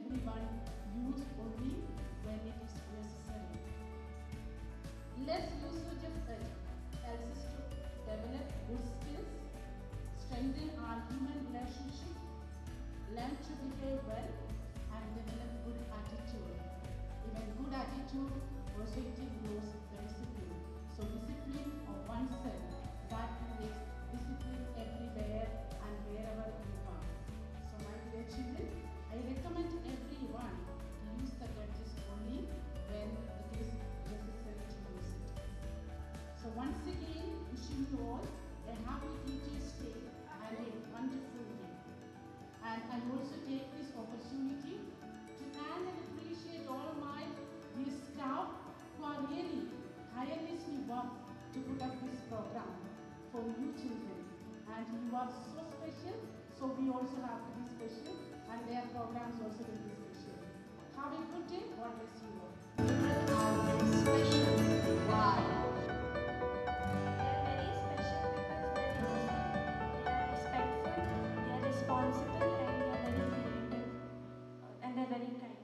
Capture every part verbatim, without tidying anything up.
everyone use only when it is necessary. Less usage of it helps us to develop good skills, strengthen our human relationship, learn to behave well, and develop good attitude. Even good attitude also grows the discipline. So discipline of oneself, that creates discipline everywhere and wherever you are. So my dear children, I recommend everyone to use the gadgets only when it is necessary to use it. So once again, wishing you all a happy Teachers' Day and a wonderful day. And I also take this opportunity to thank and appreciate all my dear staff who are really tirelessly work to put up this program for you children. And you are so special, so we also have to be special, and their programs also will be special. Have a good day. God bless you all. Children are very special. Why? They are very special because they are innocent, they are respectful, they are responsible, and they are very creative, uh, and they are very kind.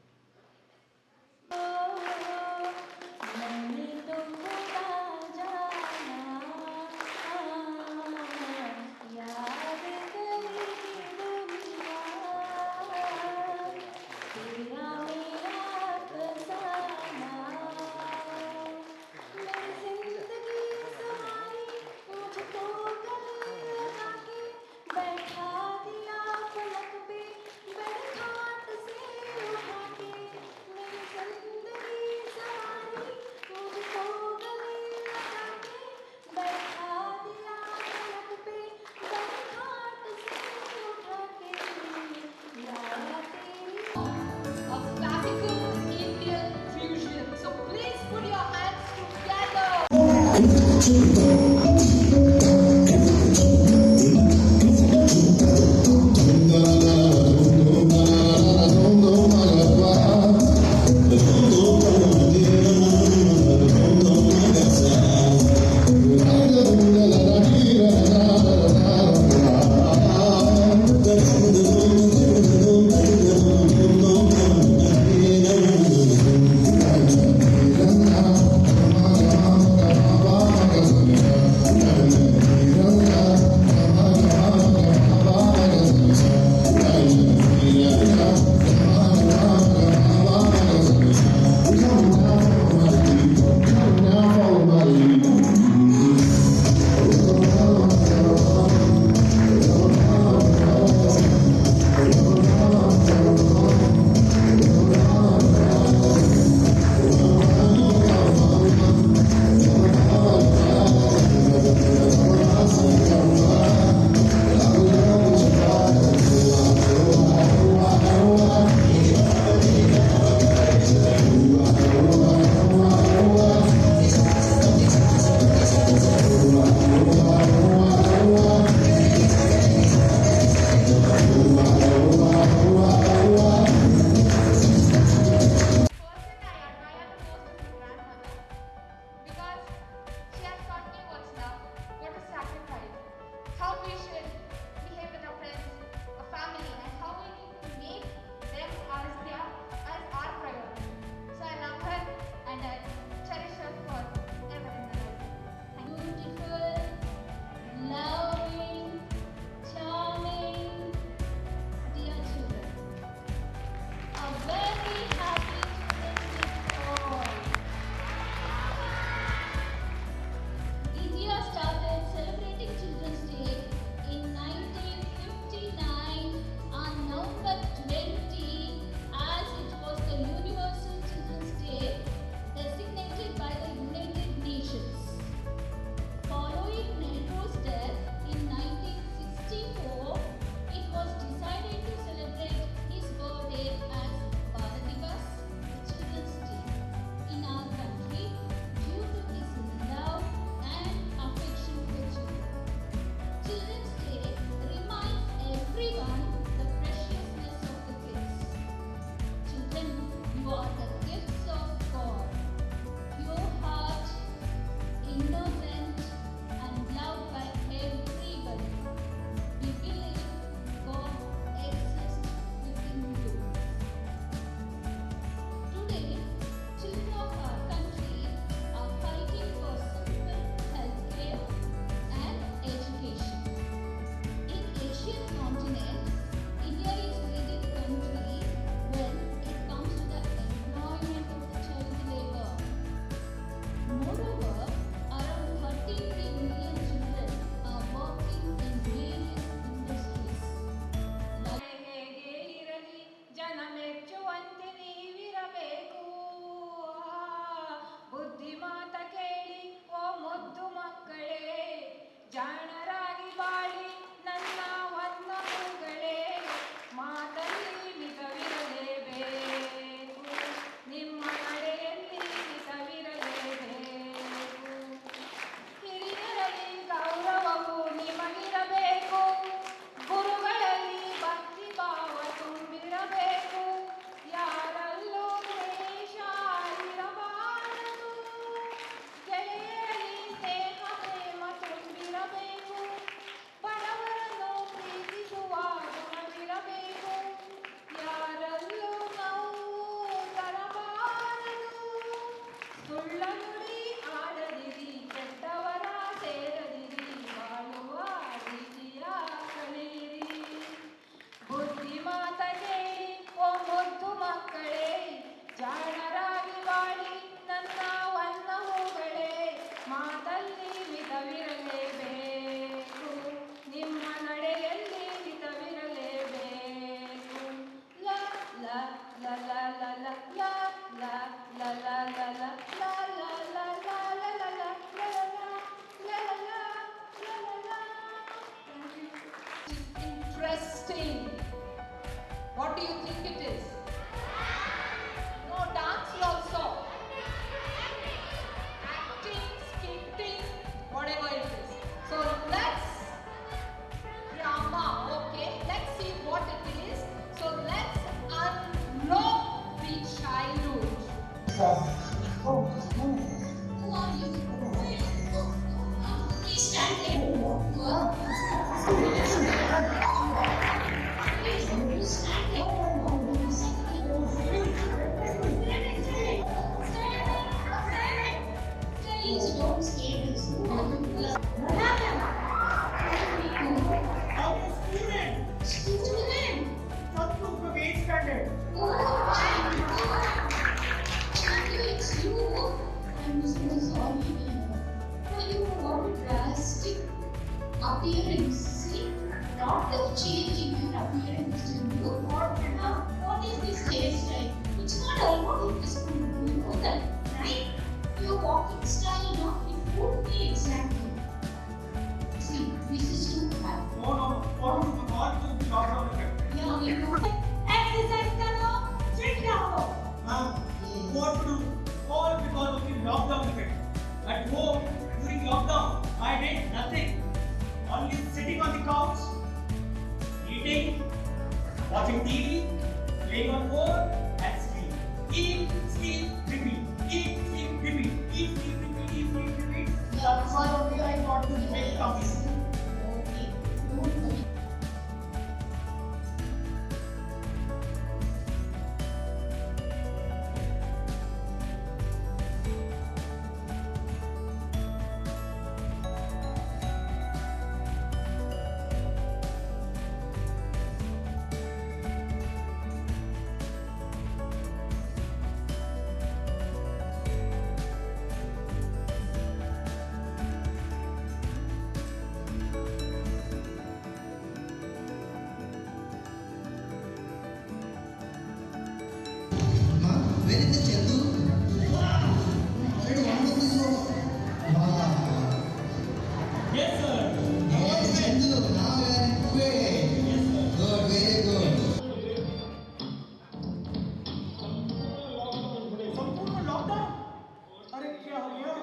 Of classical Indian fusion. So please put your hands together. ಮಕ್ಕಳೇ ಜಾಣರಾಗಿ ಬಾಳಿ ನನ್ನ ವನ್ನ ಹೂಗಳೇ ಮಾತಲ್ಲಿ ಮಿತವಿರಲೇಬೇಕು ನಿಮ್ಮ ನಡೆಯಲ್ಲಿ ಮಿತವಿರಲೇಬೇಕು ಲ ಲ ಲ ಲ ಲ ಲ ಲ ಲ ಲ ಲ ಲ ಲ ಲ ಲ ಲ ಲ ಲ ಲ Interesting. What do you think it is? No, dancing also. Acting, skating, whatever it is. So let's drama. Okay, let's see what it is. So let's unlock the childhood. Who are you? Please stand here. Please don't scare us. Student. I'm so sorry. You got a drastic appearance. See, lot of change in your appearance. You what? What is this hairstyle? It's not almost in school. You know that, right? Your walking style, no, it won't be exactly. See, this is too bad. No, no, what is the God to the lockdown effect? Yeah, you know. exercise करो fit रहो Ma'am, what to do? All because of the lockdown effect. At home, during lockdown, I did nothing. Only sitting on the couch, eating, watching T V, playing on phone, and sleep. Eat, sleep, repeat. Eat, sleep, repeat. Eat, sleep, repeat. Eat, sleep, repeat. That's why only I got this big tummy. Okay, don't worry. Where is the Chandu? Where do you this one? Yes, sir. Hey, Chandu, now we are in Kuwait. Yes, sir. Good, very good. संपूर्ण lockdown? अरे क्या हो गया?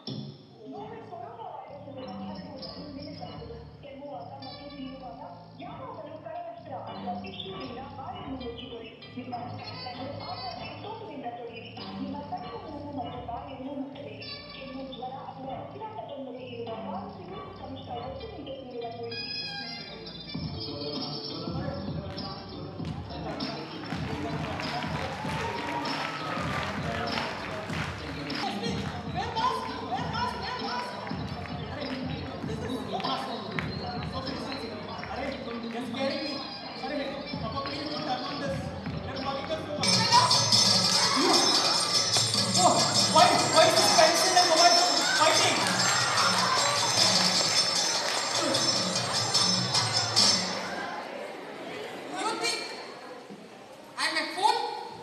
अरे you're scaring me. अरे पापा please don't turn on this. You're calling us so much. Oh, why why is this pencil and mobile fighting? You think I'm a fool?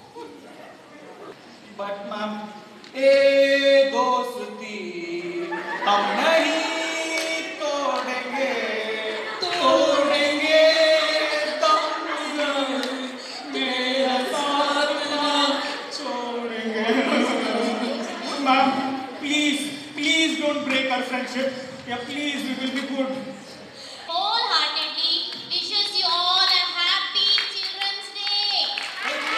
But ma'am, ए दोस्ती हम नहीं तोड़ेंगे, तोड़ेंगे तुम मेरा साथ ना छोड़ेंगे. Ma'am, please, please don't break our friendship. Yeah, please, we will be good. Wholeheartedly wishes you all a happy Children's Day. Happy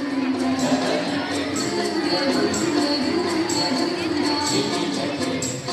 Children's Day.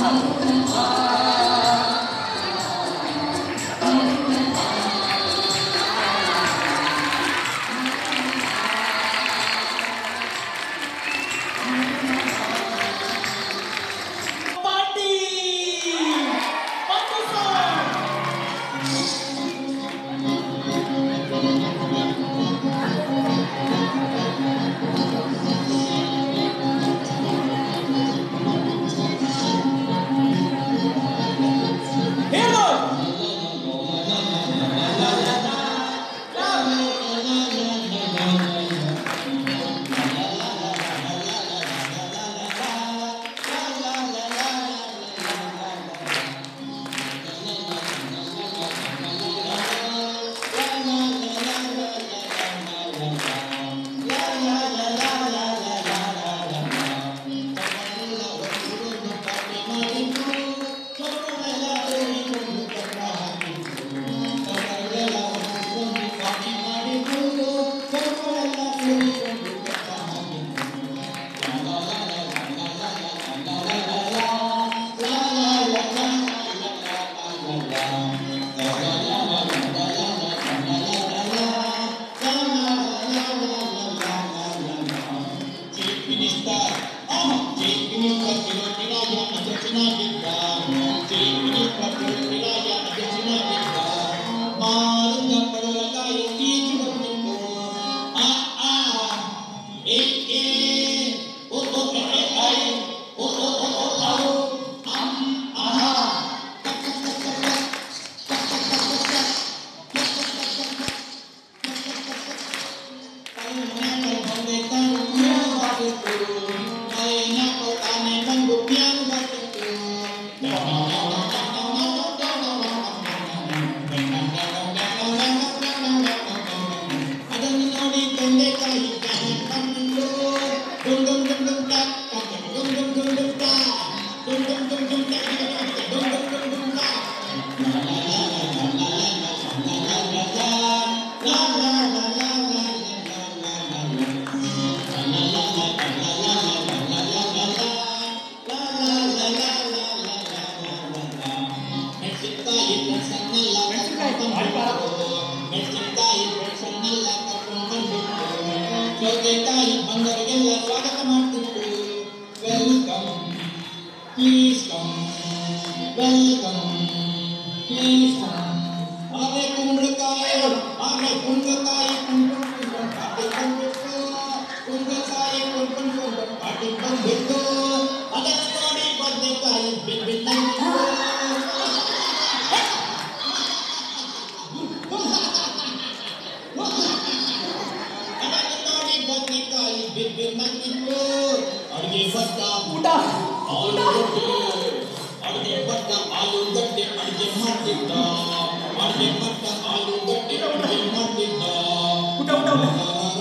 ಬಿದ್ಬಿದ್ ಮಣ್ಣಿತ್ತು ಅಡುಗೆ ಭತ್ತ ಊಟ ಆಲೂಗಡ್ಡೆ ಅಡುಗೆ ಭತ್ತ ಆಲೂಗಡ್ಡೆ ಅಡುಗೆ ಮಾಡ್ತಿದ್ದ ಅಡುಗೆ ಭತ್ತ ಆಲೂಗಡ್ಡೆ ಅಡುಗೆ ಮಾಡ್ತಿದ್ದ ಊಟ ಊಟ ಊಟ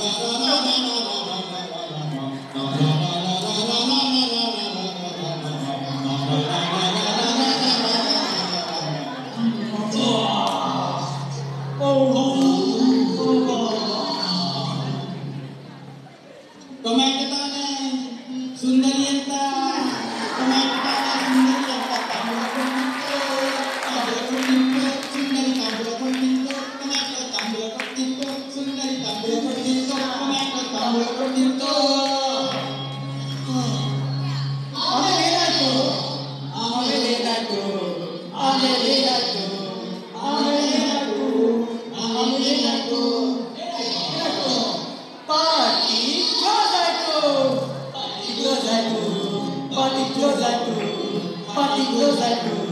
ಟೊಮ್ಯಾಟೊ ತಾನೆ ಸುಂದರಿ ಅಂತ ಟೊಮ್ಯಾಟೊ ತಾನೆ ಸುಂದರಿ ಅಂತ ತಾಂಬೂಲ ಕೊಟ್ಟಿತ್ತು ಸುಂದರಿ ತಾಂಬೂಲ ಕೊಟ್ಟಿತ್ತು ಟೊಮ್ಯಾಟೊ ತಾಂಬೂಲ ಕೊಟ್ಟಿತ್ತು ಸುಂದರಿ ತಾಂಬೂಲ ಕೊಟ್ಟಿತ್ತು ಟೊಮ್ಯಾಟೊ ತಾಂಬೂಲ ಕೊಟ್ಟಿತ್ತು ಆಮೇಲೆ ಏನಾಯ್ತು ಆಮೇಲೆ ಏನಾಯ್ತು ಆಮೇಲೆ ಏನಾಯ್ತು ಆಮೇಲೆ ಏನಾಯ್ತು ಆಮೇಲೆ ಏನಾಯ್ತು ಏನಾಯ್ತು ಪಾರ್ಟಿ ಕ್ಲೋಸ್ ಆಯ್ತು ಪಾರ್ಟಿ ಕ್ಲೋಸ್ ಆಯ್ತು ಪಾರ್ಟಿ ಕ್ಲೋಸ್ ಆಯ್ತು ಪಾರ್ಟಿ ಕ್ಲೋಸ್ ಆಯ್ತು